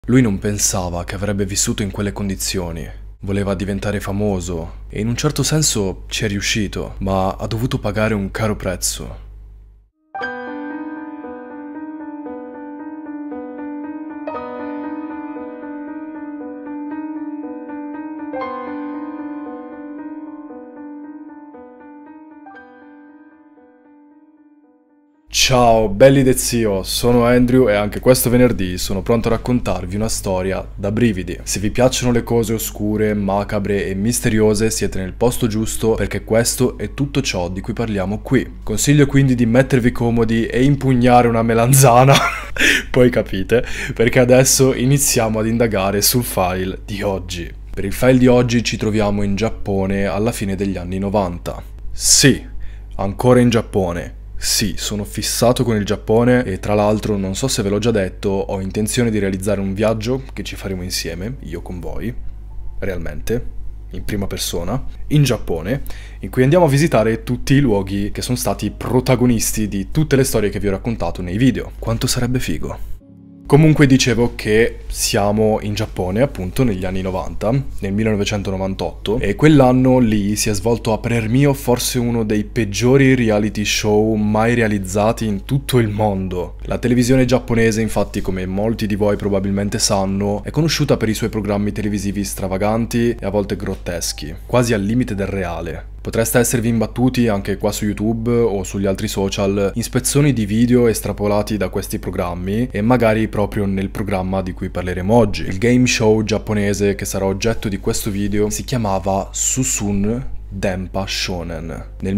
Lui non pensava che avrebbe vissuto in quelle condizioni. Voleva diventare famoso e in un certo senso ci è riuscito, ma ha dovuto pagare un caro prezzo. Ciao belli de zio, sono Andrew e anche questo venerdì sono pronto a raccontarvi una storia da brividi. Se vi piacciono le cose oscure, macabre e misteriose siete nel posto giusto perché questo è tutto ciò di cui parliamo qui. Consiglio quindi di mettervi comodi e impugnare una melanzana, poi capite, perché adesso iniziamo ad indagare sul file di oggi. Per il file di oggi ci troviamo in Giappone alla fine degli anni 90. Sì, ancora in Giappone. Sì, sono fissato con il Giappone e tra l'altro non so se ve l'ho già detto, ho intenzione di realizzare un viaggio che ci faremo insieme, io con voi, realmente, in prima persona, in Giappone, in cui andiamo a visitare tutti i luoghi che sono stati protagonisti di tutte le storie che vi ho raccontato nei video. Quanto sarebbe figo! Comunque dicevo che siamo in Giappone appunto negli anni 90, nel 1998, e quell'anno lì si è svolto a parer mio forse uno dei peggiori reality show mai realizzati in tutto il mondo. La televisione giapponese, infatti, come molti di voi probabilmente sanno, è conosciuta per i suoi programmi televisivi stravaganti e a volte grotteschi, quasi al limite del reale. Potreste esservi imbattuti anche qua su YouTube o sugli altri social in spezzoni di video estrapolati da questi programmi e magari proprio nel programma di cui parleremo oggi. Il game show giapponese che sarà oggetto di questo video si chiamava Susun Denpa Shonen. Nel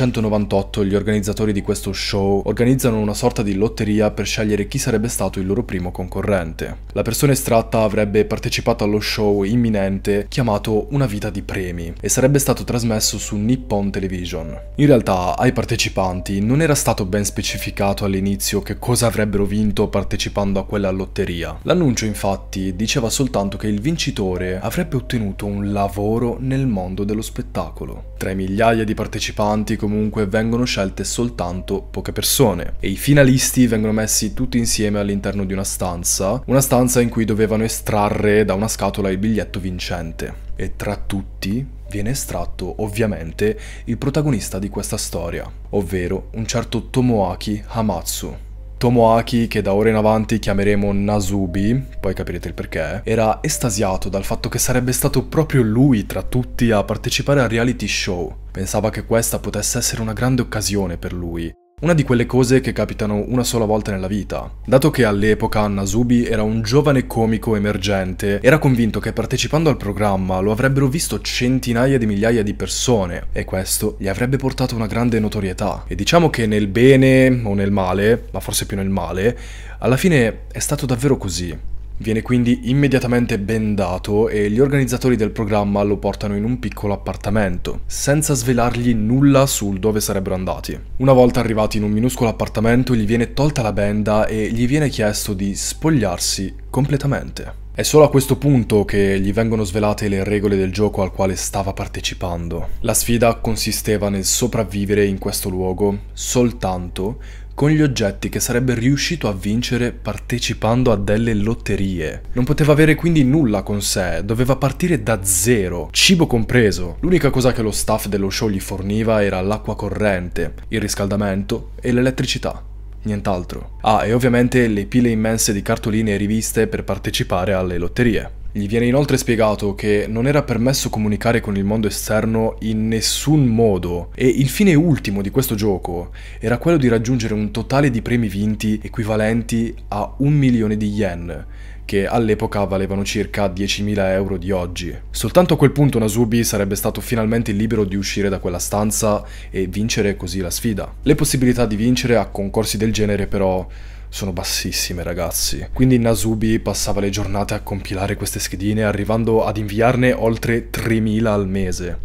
1998 gli organizzatori di questo show organizzano una sorta di lotteria per scegliere chi sarebbe stato il loro primo concorrente. La persona estratta avrebbe partecipato allo show imminente chiamato Una vita di premi e sarebbe stato trasmesso su Nippon Television. In realtà ai partecipanti non era stato ben specificato all'inizio che cosa avrebbero vinto partecipando a quella lotteria. L'annuncio infatti diceva soltanto che il vincitore avrebbe ottenuto un lavoro nel mondo dello spettacolo. Tra i migliaia di partecipanti comunque vengono scelte soltanto poche persone e i finalisti vengono messi tutti insieme all'interno di una stanza in cui dovevano estrarre da una scatola il biglietto vincente. E tra tutti viene estratto ovviamente il protagonista di questa storia, ovvero un certo Tomoaki Hamatsu. Tomoaki, che da ora in avanti chiameremo Nasubi, poi capirete il perché, era estasiato dal fatto che sarebbe stato proprio lui tra tutti a partecipare al reality show. Pensava che questa potesse essere una grande occasione per lui. Una di quelle cose che capitano una sola volta nella vita. Dato che all'epoca Nasubi era un giovane comico emergente, era convinto che partecipando al programma lo avrebbero visto centinaia di migliaia di persone e questo gli avrebbe portato una grande notorietà. E diciamo che nel bene o nel male, ma forse più nel male, alla fine è stato davvero così. Viene quindi immediatamente bendato e gli organizzatori del programma lo portano in un piccolo appartamento, senza svelargli nulla sul dove sarebbero andati. Una volta arrivati in un minuscolo appartamento gli viene tolta la benda e gli viene chiesto di spogliarsi completamente. È solo a questo punto che gli vengono svelate le regole del gioco al quale stava partecipando. La sfida consisteva nel sopravvivere in questo luogo soltanto con gli oggetti che sarebbe riuscito a vincere partecipando a delle lotterie. Non poteva avere quindi nulla con sé, doveva partire da zero, cibo compreso. L'unica cosa che lo staff dello show gli forniva era l'acqua corrente, il riscaldamento e l'elettricità. Nient'altro. Ah, e ovviamente le pile immense di cartoline e riviste per partecipare alle lotterie. Gli viene inoltre spiegato che non era permesso comunicare con il mondo esterno in nessun modo e il fine ultimo di questo gioco era quello di raggiungere un totale di premi vinti equivalenti a 1 milione di yen, che all'epoca valevano circa 10.000 euro di oggi. Soltanto a quel punto Nasubi sarebbe stato finalmente libero di uscire da quella stanza e vincere così la sfida. Le possibilità di vincere a concorsi del genere però sono bassissime, ragazzi. Quindi Nasubi passava le giornate a compilare queste schedine, arrivando ad inviarne oltre 3.000 al mese.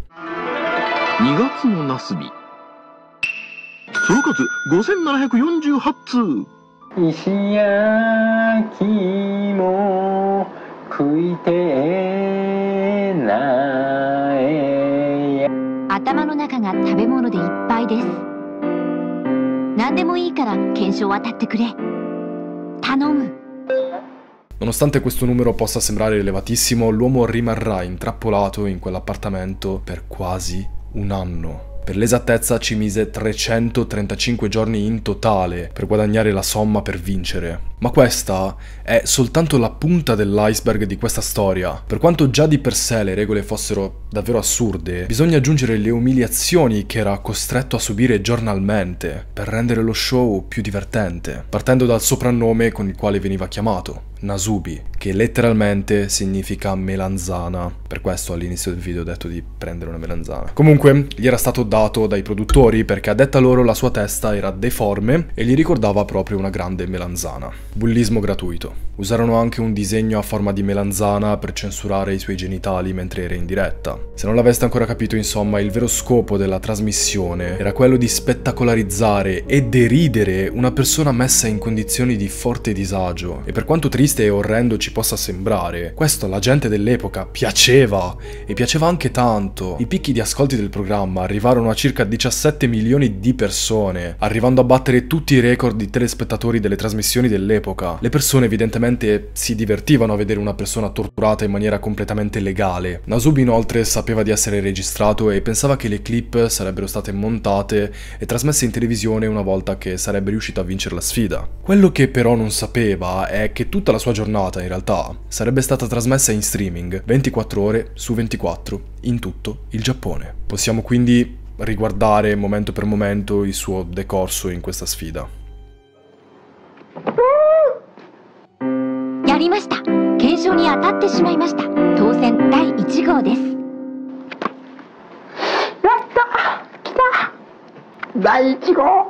2月のナスビその数5748通石焼きも食いてえない頭の中が食べ物でいっぱいです。何でもいいから懸賞当たってくれ。頼む。 Nonostante questo numero possa sembrare elevatissimo, l'uomo rimarrà intrappolato in quell'appartamento per quasi un anno. Per l'esattezza ci mise 335 giorni in totale per guadagnare la somma per vincere. Ma questa è soltanto la punta dell'iceberg di questa storia. Per quanto già di per sé le regole fossero davvero assurde, bisogna aggiungere le umiliazioni che era costretto a subire giornalmente per rendere lo show più divertente, partendo dal soprannome con il quale veniva chiamato, Nasubi, che letteralmente significa melanzana. Per questo all'inizio del video ho detto di prendere una melanzana. Comunque gli era stato dato dai produttori perché a detta loro la sua testa era deforme e gli ricordava proprio una grande melanzana. Bullismo gratuito. Usarono anche un disegno a forma di melanzana per censurare i suoi genitali mentre era in diretta. Se non l'aveste ancora capito, insomma, il vero scopo della trasmissione era quello di spettacolarizzare e deridere una persona messa in condizioni di forte disagio. E per quanto triste e orrendo ci possa sembrare, questo alla gente dell'epoca piaceva, e piaceva anche tanto. I picchi di ascolti del programma arrivarono a circa 17 milioni di persone, arrivando a battere tutti i record di telespettatori delle trasmissioni dell'epoca. Le persone evidentemente si divertivano a vedere una persona torturata in maniera completamente legale. Nasubi inoltre sapeva di essere registrato e pensava che le clip sarebbero state montate e trasmesse in televisione una volta che sarebbe riuscito a vincere la sfida. Quello che però non sapeva è che tutta la sua giornata in realtà sarebbe stata trasmessa in streaming 24 ore su 24 in tutto il Giappone. Possiamo quindi riguardare momento per momento il suo decorso in questa sfida. やりました。検証に当たってしまいました。当選第1号です。 やった来た第1号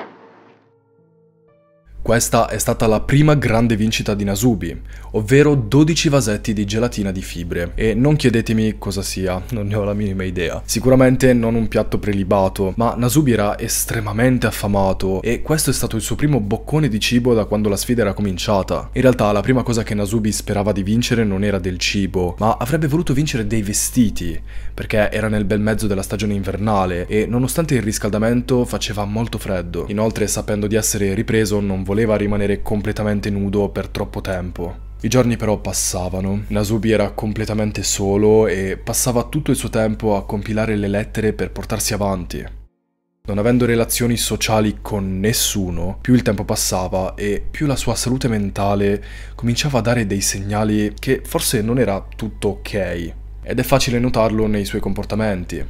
Questa è stata la prima grande vincita di Nasubi, ovvero 12 vasetti di gelatina di fibre. E non chiedetemi cosa sia, non ne ho la minima idea. Sicuramente non un piatto prelibato, ma Nasubi era estremamente affamato e questo è stato il suo primo boccone di cibo da quando la sfida era cominciata. In realtà la prima cosa che Nasubi sperava di vincere non era del cibo, ma avrebbe voluto vincere dei vestiti, perché era nel bel mezzo della stagione invernale e nonostante il riscaldamento faceva molto freddo. Inoltre, sapendo di essere ripreso, non voleva rimanere completamente nudo per troppo tempo. I giorni però passavano, Nasubi era completamente solo e passava tutto il suo tempo a compilare le lettere per portarsi avanti. Non avendo relazioni sociali con nessuno, più il tempo passava e più la sua salute mentale cominciava a dare dei segnali che forse non era tutto ok. Ed è facile notarlo nei suoi comportamenti.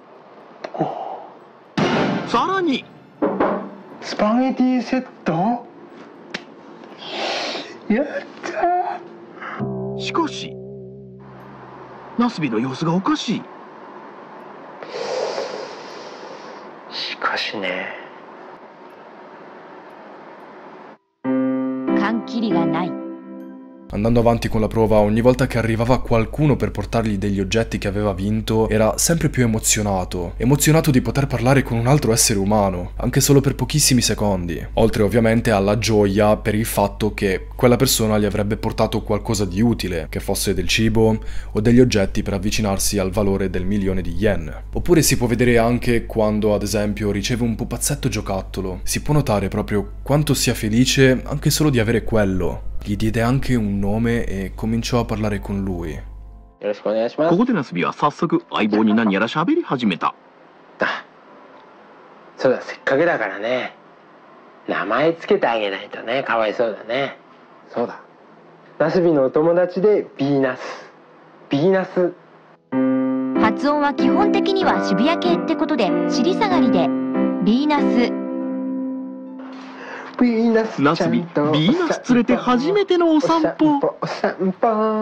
さらにスパゲティセットやったしかしナスビの様子がおかしいしかしね缶切りがない。 Andando avanti con la prova, ogni volta che arrivava qualcuno per portargli degli oggetti che aveva vinto, era sempre più emozionato di poter parlare con un altro essere umano, anche solo per pochissimi secondi, oltre ovviamente alla gioia per il fatto che quella persona gli avrebbe portato qualcosa di utile, che fosse del cibo o degli oggetti per avvicinarsi al valore del 1.000.000 di yen. Oppure si può vedere anche quando, ad esempio, riceve un pupazzetto giocattolo, si può notare proprio quanto sia felice anche solo di avere quello. Gli diede anche un nome e cominciò a parlare con lui. よろしくお願いしますここでナスビは早速相棒に何やら喋り始めたあそうだせっかくだからね名前つけてあげないとねかわいそうだねそうだナスビのお友達でビーナス発音は基本的には渋谷系ってことで尻下がりでビーナス。 ナスビ、ビーナス連れて初めてのお散歩お散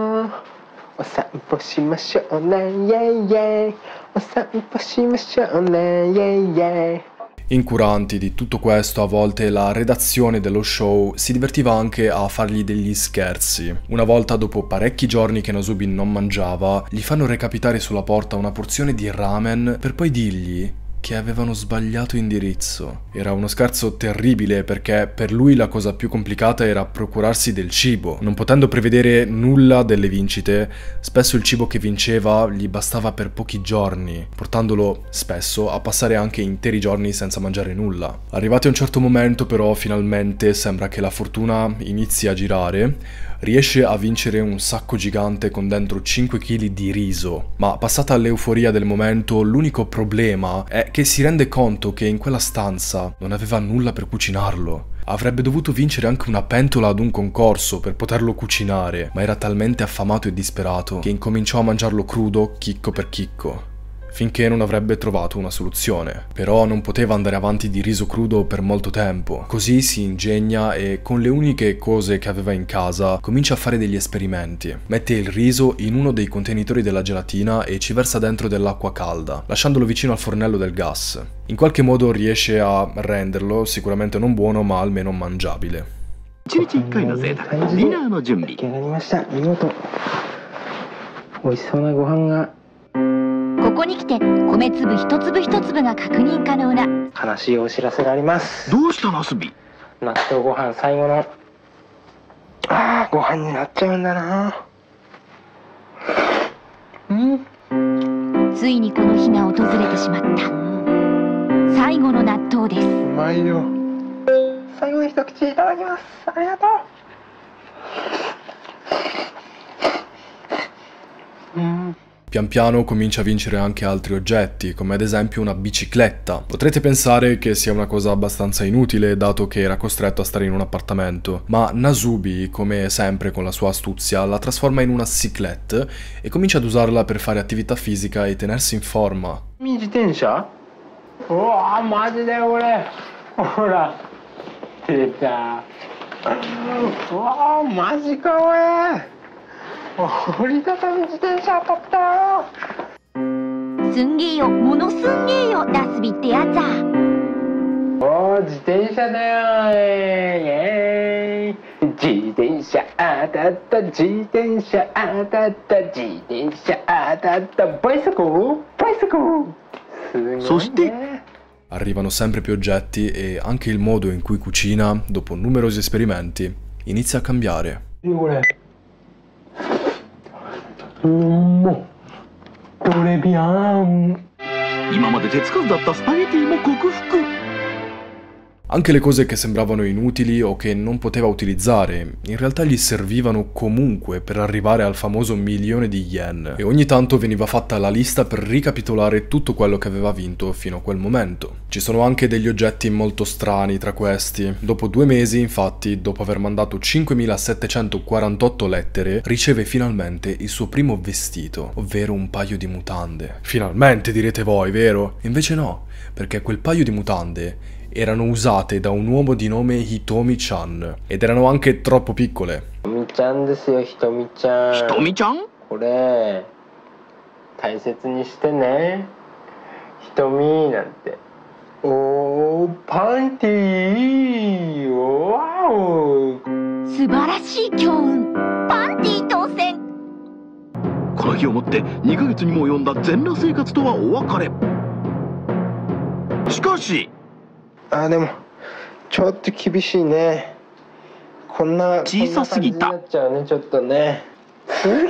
歩しましょうねイェイイェイお散歩しましょうねイェイイェイ Incuranti di tutto questo, a volte la redazione dello show si divertiva anche a fargli degli scherzi. Una volta, dopo parecchi giorni che Nasubi non mangiava, gli fanno recapitare sulla porta una porzione di ramen per poi dirgli che avevano sbagliato indirizzo. Era uno scherzo terribile perché per lui la cosa più complicata era procurarsi del cibo. Non potendo prevedere nulla delle vincite, spesso il cibo che vinceva gli bastava per pochi giorni, portandolo spesso a passare anche interi giorni senza mangiare nulla. Arrivati a un certo momento però finalmente sembra che la fortuna inizi a girare. Riesce a vincere un sacco gigante con dentro 5 kg di riso, ma passata l'euforia del momento, l'unico problema è che si rende conto che in quella stanza non aveva nulla per cucinarlo. Avrebbe dovuto vincere anche una pentola ad un concorso per poterlo cucinare, ma era talmente affamato e disperato che incominciò a mangiarlo crudo, chicco per chicco, finché non avrebbe trovato una soluzione. Però non poteva andare avanti di riso crudo per molto tempo. Così si ingegna e con le uniche cose che aveva in casa comincia a fare degli esperimenti. Mette il riso in uno dei contenitori della gelatina e ci versa dentro dell'acqua calda, lasciandolo vicino al fornello del gas. In qualche modo riesce a renderlo, sicuramente non buono, ma almeno mangiabile. 1日1回の贅沢、ディナーの準備。出来上がりました。見事。美味しそうなご飯が。 ここに来て米粒一粒一粒が確認可能な悲しいお知らせがあります。どうしたナスビ？納豆ご飯最後のご飯になっちゃうんだな。 ついにこの日が訪れてしまった。最後の納豆です。 うまいよ。最後に一口いただきます。ありがとう。 Pian piano comincia a vincere anche altri oggetti, come ad esempio una bicicletta. Potrete pensare che sia una cosa abbastanza inutile, dato che era costretto a stare in un appartamento, ma Nasubi, come sempre con la sua astuzia, la trasforma in una cyclette e comincia ad usarla per fare attività fisica e tenersi in forma. 自転車？うわーマジでこれ。ほら出た。うわーマジかこれ。折りたたみ自転車当たったよ。 すんげえよ、ものすんげえよ、ナスビってやつだ。 おー、自転車だよ。イエーイ。自転車当たった、自転車当たった、自転車当たった、バイサコバイサコ。すごいね。そして arrivano sempre più oggetti e anche il modo in cui cucina, dopo numerosi esperimenti, inizia a cambiare. トレビアン。今まで手つかずだったスパゲティも克服。 Anche le cose che sembravano inutili o che non poteva utilizzare, in realtà gli servivano comunque per arrivare al famoso 1.000.000 di yen, e ogni tanto veniva fatta la lista per ricapitolare tutto quello che aveva vinto fino a quel momento. Ci sono anche degli oggetti molto strani tra questi. Dopo 2 mesi, infatti, dopo aver mandato 5.748 lettere, riceve finalmente il suo primo vestito, ovvero un paio di mutande. Finalmente, direte voi, vero? Invece no, perché quel paio di mutande erano usate da un uomo di nome Hitomi-chan ed erano anche troppo piccole. Hitomi-chan desu yo, Hitomi-chan. Hitomi-chan? これ大切にしてね。Hitomiなんて。おー、パンティー。わお。 素晴らしい強運。パンティー当選。 この日をもって2ヶ月にも及んだ全裸生活とはお別れ。しかし。でもちょっと厳しいね。こんな小さすぎた。こんな感じになっちゃうね、ちょっとね。すげえ肉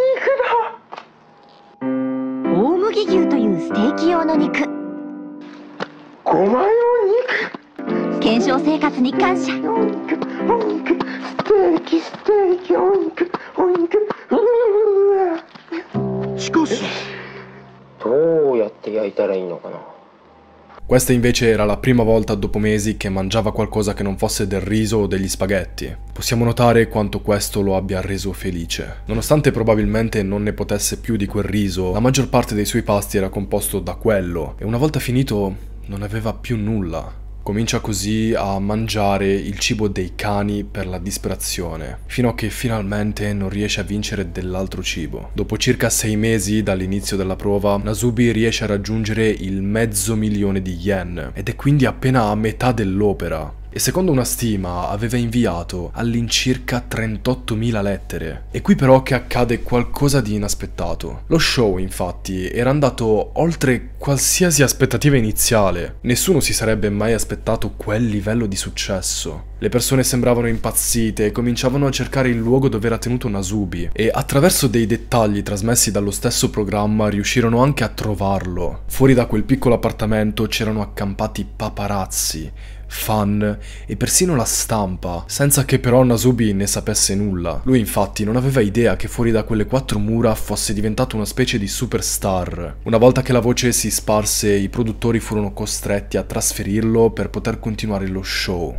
だ。 大麦牛というステーキ用の肉。 5枚用肉。検証生活に感謝。 お肉、お肉、ステーキ、ステーキ、お肉、お肉。しかし、どうやって焼いたらいいのかな。 Questa invece era la prima volta dopo mesi che mangiava qualcosa che non fosse del riso o degli spaghetti. Possiamo notare quanto questo lo abbia reso felice. Nonostante probabilmente non ne potesse più di quel riso, la maggior parte dei suoi pasti era composto da quello, e una volta finito non aveva più nulla. Comincia così a mangiare il cibo dei cani per la disperazione, fino a che finalmente non riesce a vincere dell'altro cibo. Dopo circa 6 mesi dall'inizio della prova, Nasubi riesce a raggiungere il 500.000 di yen, ed è quindi appena a metà dell'opera. E secondo una stima aveva inviato all'incirca 38.000 lettere. E qui però che accade qualcosa di inaspettato. Lo show, infatti, era andato oltre qualsiasi aspettativa iniziale. Nessuno si sarebbe mai aspettato quel livello di successo. Le persone sembravano impazzite e cominciavano a cercare il luogo dove era tenuto Nasubi, e attraverso dei dettagli trasmessi dallo stesso programma riuscirono anche a trovarlo. Fuori da quel piccolo appartamento c'erano accampati paparazzi, fan e persino la stampa, senza che però Nasubi ne sapesse nulla. Lui infatti non aveva idea che fuori da quelle 4 mura fosse diventato una specie di superstar. Una volta che la voce si sparse, i produttori furono costretti a trasferirlo per poter continuare lo show.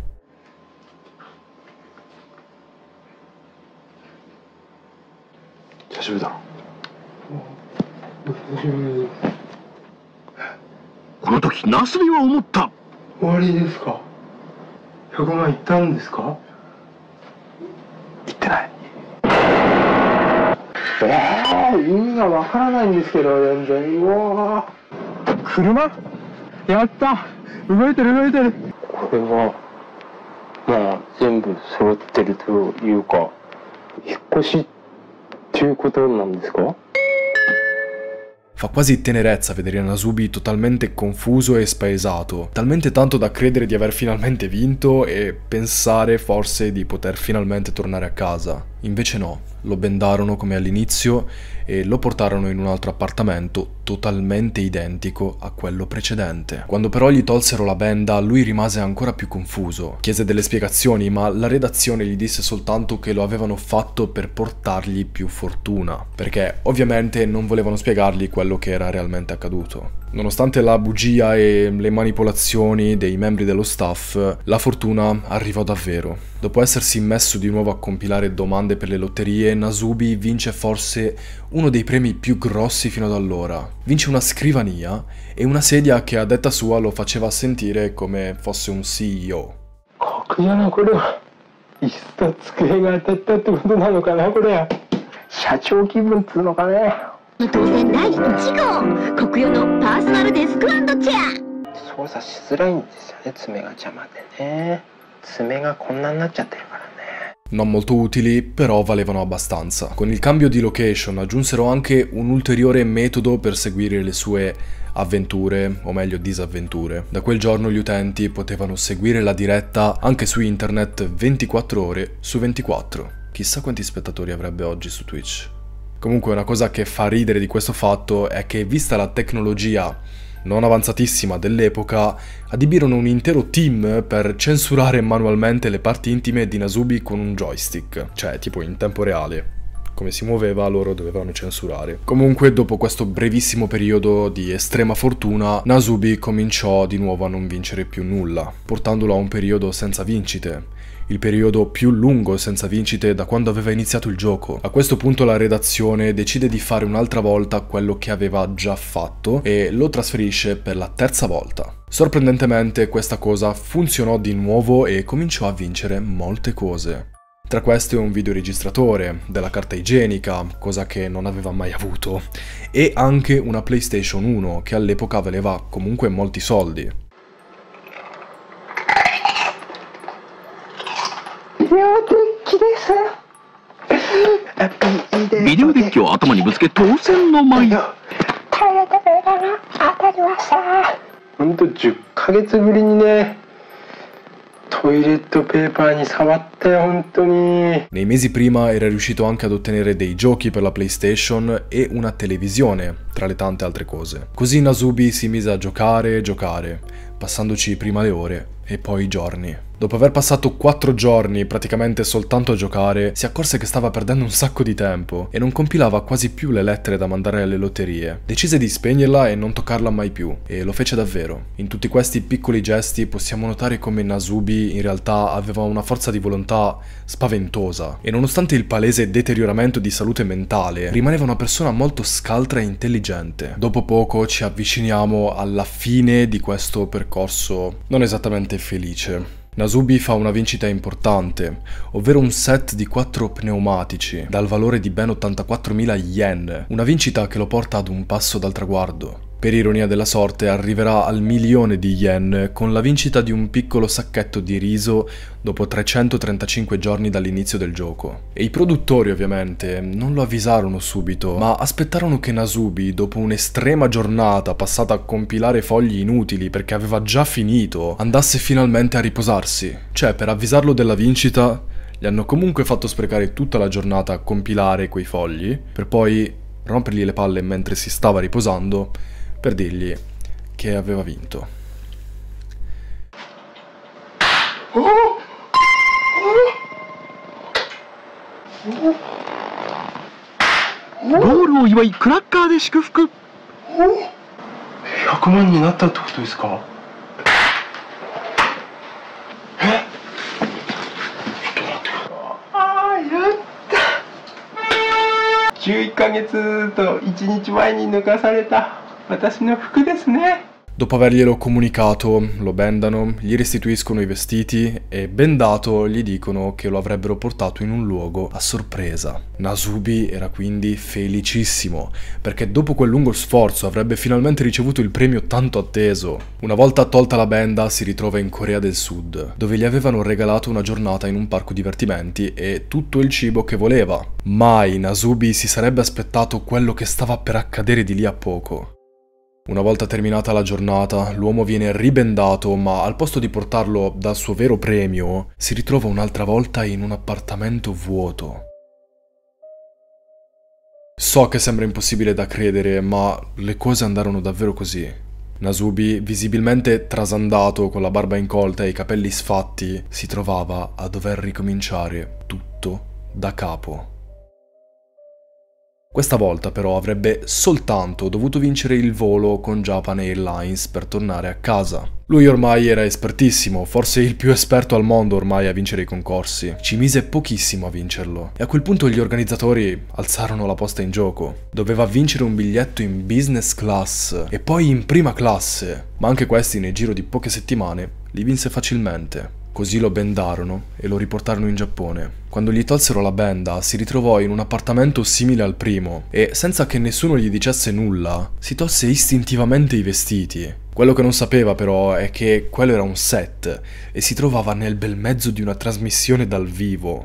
Fa quasi tenerezza vedere Nasubi totalmente confuso e spaesato, talmente tanto da credere di aver finalmente vinto e pensare forse di poter finalmente tornare a casa. Invece no, lo bendarono come all'inizio e lo portarono in un altro appartamento totalmente identico a quello precedente. Quando però gli tolsero la benda, lui rimase ancora più confuso. Chiese delle spiegazioni, ma la redazione gli disse soltanto che lo avevano fatto per portargli più fortuna, perché ovviamente non volevano spiegargli quello che era realmente accaduto. Nonostante la bugia e le manipolazioni dei membri dello staff, la fortuna arrivò davvero. Dopo essersi messo di nuovo a compilare domande per le lotterie, Nasubi vince forse uno dei premi più grossi fino ad allora. Vince una scrivania e una sedia che a detta sua lo faceva sentire come fosse un CEO. 当選第1号国用のパーソナルデスク&チェア。 操作しづらいんですよね、爪が邪魔でね。爪がこんなになっちゃってるからね。 Non molto utili, però valevano abbastanza. Con il cambio di location aggiunsero anche un ulteriore metodo per seguire le sue avventure, o meglio disavventure. Da quel giorno gli utenti potevano seguire la diretta anche su internet 24 ore su 24. Chissà quanti spettatori avrebbe oggi su Twitch. Comunque una cosa che fa ridere di questo fatto è che, vista la tecnologia non avanzatissima dell'epoca, addibirono un intero team per censurare manualmente le parti intime di Nasubi con un joystick, cioè tipo in tempo reale. Come si muoveva loro dovevano censurare. Comunque dopo questo brevissimo periodo di estrema fortuna, Nasubi cominciò di nuovo a non vincere più nulla, portandolo a un periodo senza vincite. Il periodo più lungo senza vincite da quando aveva iniziato il gioco. A questo punto la redazione decide di fare un'altra volta quello che aveva già fatto e lo trasferisce per la terza volta. Sorprendentemente questa cosa funzionò di nuovo e cominciò a vincere molte cose. Tra queste un videoregistratore, della carta igienica, cosa che non aveva mai avuto, e anche una PlayStation 1 che all'epoca valeva comunque molti soldi. ビデオデッキを頭にぶつけ当選の舞。 ほんと10ヶ月ぶりにね、トイレットペーパーに触ったよ、本当に。 Nei mesi prima era riuscito anche ad ottenere dei giochi per la PlayStation e una televisione, tra le tante altre cose. Così Nasubi si mise a giocare, passandoci prima le ore e poi i giorni. Dopo aver passato 4 giorni praticamente soltanto a giocare, si accorse che stava perdendo un sacco di tempo e non compilava quasi più le lettere da mandare alle lotterie. Decise di spegnerla e non toccarla mai più, e lo fece davvero. In tutti questi piccoli gesti possiamo notare come Nasubi in realtà aveva una forza di volontà spaventosa, e nonostante il palese deterioramento di salute mentale, rimaneva una persona molto scaltra e intelligente. Dopo poco ci avviciniamo alla fine di questo percorso non esattamente felice. Nasubi fa una vincita importante, ovvero un set di 4 pneumatici dal valore di ben 84.000 yen, una vincita che lo porta ad un passo dal traguardo. Per ironia della sorte arriverà al 1.000.000 di yen con la vincita di un piccolo sacchetto di riso dopo 335 giorni dall'inizio del gioco. E i produttori ovviamente non lo avvisarono subito, ma aspettarono che Nasubi, dopo un'estrema giornata passata a compilare fogli inutili perché aveva già finito, andasse finalmente a riposarsi. Cioè, per avvisarlo della vincita, gli hanno comunque fatto sprecare tutta la giornata a compilare quei fogli, per poi rompergli le palle mentre si stava riposando, per dirgli che aveva vinto. ゴールを祝いクラッカーで祝福。 100万になったってことですか？ああ、やった11ヶ月と1日前に抜かされた私の服ですね。 Dopo averglielo comunicato, lo bendano, gli restituiscono i vestiti e, bendato, gli dicono che lo avrebbero portato in un luogo a sorpresa. Nasubi era quindi felicissimo, perché dopo quel lungo sforzo avrebbe finalmente ricevuto il premio tanto atteso. Una volta tolta la benda, si ritrova in Corea del Sud, dove gli avevano regalato una giornata in un parco divertimenti e tutto il cibo che voleva. Mai Nasubi si sarebbe aspettato quello che stava per accadere di lì a poco. Una volta terminata la giornata, l'uomo viene ribendato, ma al posto di portarlo dal suo vero premio, si ritrova un'altra volta in un appartamento vuoto. So che sembra impossibile da credere, ma le cose andarono davvero così. Nasubi, visibilmente trasandato, con la barba incolta e i capelli sfatti, si trovava a dover ricominciare tutto da capo. Questa volta però avrebbe soltanto dovuto vincere il volo con Japan Airlines per tornare a casa. Lui ormai era espertissimo, forse il più esperto al mondo ormai a vincere i concorsi. Ci mise pochissimo a vincerlo e a quel punto gli organizzatori alzarono la posta in gioco. Doveva vincere un biglietto in business class e poi in prima classe, ma anche questi nel giro di poche settimane li vinse facilmente. Così lo bendarono e lo riportarono in Giappone. Quando gli tolsero la benda, si ritrovò in un appartamento simile al primo e, senza che nessuno gli dicesse nulla, si tolse istintivamente i vestiti. Quello che non sapeva però è che quello era un set e si trovava nel bel mezzo di una trasmissione dal vivo.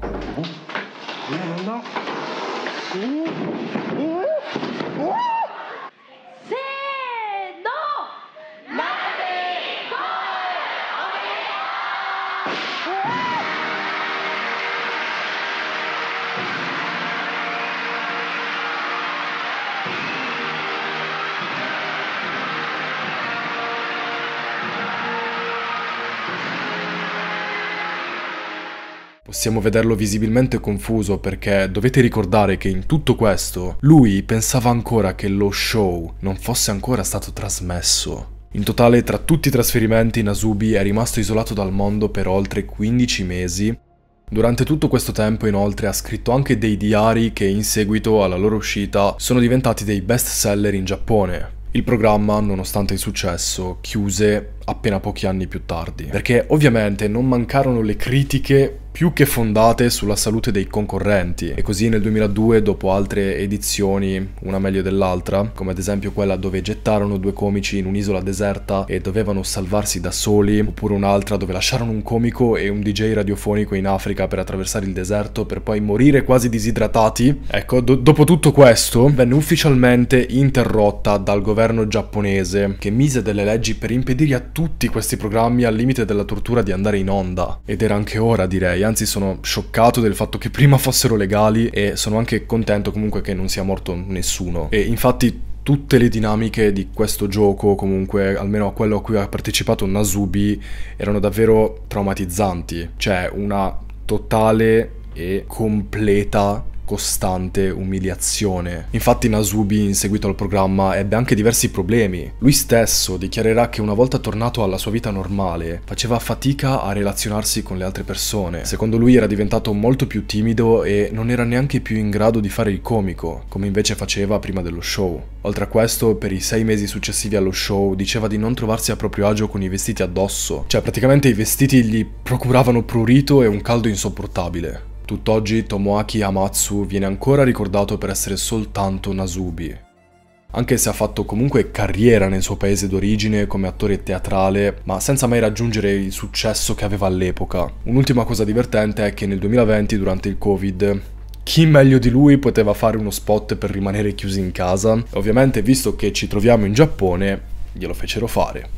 Possiamo vederlo visibilmente confuso perché dovete ricordare che in tutto questo lui pensava ancora che lo show non fosse ancora stato trasmesso. In totale, tra tutti i trasferimenti, Nasubi è rimasto isolato dal mondo per oltre 15 mesi. Durante tutto questo tempo, inoltre, ha scritto anche dei diari che in seguito alla loro uscita sono diventati dei best seller in Giappone. Il programma, nonostante il successo, chiuse appena pochi anni più tardi, perché ovviamente non mancarono le critiche più che fondate sulla salute dei concorrenti, e così nel 2002, dopo altre edizioni, una meglio dell'altra, come ad esempio quella dove gettarono due comici in un'isola deserta e dovevano salvarsi da soli, oppure un'altra dove lasciarono un comico e un DJ radiofonico in Africa per attraversare il deserto per poi morire quasi disidratati, ecco, dopo tutto questo venne ufficialmente interrotta dal governo giapponese, che mise delle leggi per impedire a tutti questi programmi al limite della tortura di andare in onda. Ed era anche ora, direi, anzi sono scioccato del fatto che prima fossero legali e sono anche contento comunque che non sia morto nessuno. E infatti tutte le dinamiche di questo gioco, comunque almeno a quello a cui ha partecipato Nasubi, erano davvero traumatizzanti. Cioè una totale e completa costante umiliazione. Infatti Nasubi, in seguito al programma, ebbe anche diversi problemi. Lui stesso dichiarerà che una volta tornato alla sua vita normale faceva fatica a relazionarsi con le altre persone. Secondo lui era diventato molto più timido e non era neanche più in grado di fare il comico, come invece faceva prima dello show. Oltre a questo, per i 6 mesi successivi allo show diceva di non trovarsi a proprio agio con i vestiti addosso. Cioè praticamente i vestiti gli procuravano prurito e un caldo insopportabile. Tutt'oggi Tomoaki Hamatsu viene ancora ricordato per essere soltanto Nasubi. Anche se ha fatto comunque carriera nel suo paese d'origine come attore teatrale, ma senza mai raggiungere il successo che aveva all'epoca. Un'ultima cosa divertente è che nel 2020, durante il Covid, chi meglio di lui poteva fare uno spot per rimanere chiusi in casa? Ovviamente, visto che ci troviamo in Giappone, glielo fecero fare.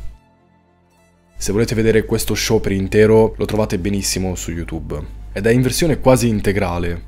Se volete vedere questo show per intero, lo trovate benissimo su YouTube. Ed è in versione quasi integrale.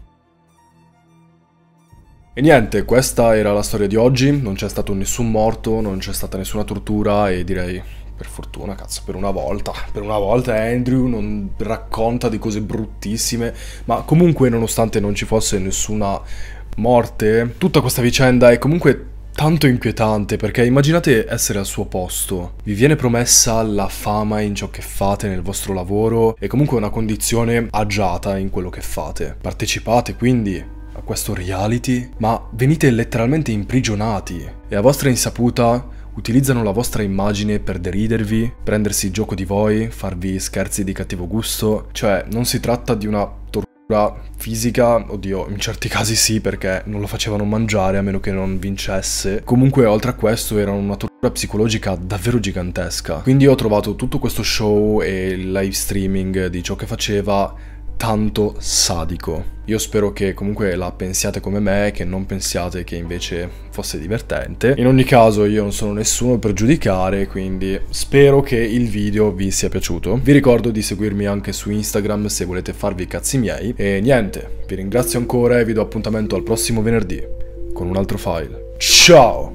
E niente, questa era la storia di oggi, non c'è stato nessun morto, non c'è stata nessuna tortura e direi Per fortuna, cazzo, per una volta Andrew non racconta di cose bruttissime, ma comunque nonostante non ci fosse nessuna morte, tutta questa vicenda è comunque tanto inquietante, perché immaginate essere al suo posto. Vi viene promessa la fama in ciò che fate nel vostro lavoro e comunque una condizione agiata in quello che fate. Partecipate quindi a questo reality, ma venite letteralmente imprigionati e a vostra insaputa utilizzano la vostra immagine per deridervi, prendersi gioco di voi, farvi scherzi di cattivo gusto. Cioè, non si tratta di una tortura fisica, oddio, in certi casi sì, perché non lo facevano mangiare a meno che non vincesse. Comunque, oltre a questo, era una tortura psicologica davvero gigantesca. Quindi ho trovato tutto questo show e il live streaming di ciò che faceva tanto sadico. Io spero che comunque la pensiate come me, che non pensiate che invece fosse divertente. In ogni caso io non sono nessuno per giudicare, quindi spero che il video vi sia piaciuto. Vi ricordo di seguirmi anche su Instagram se volete farvi i cazzi miei. E niente, vi ringrazio ancora e vi do appuntamento al prossimo venerdì con un altro file. Ciao!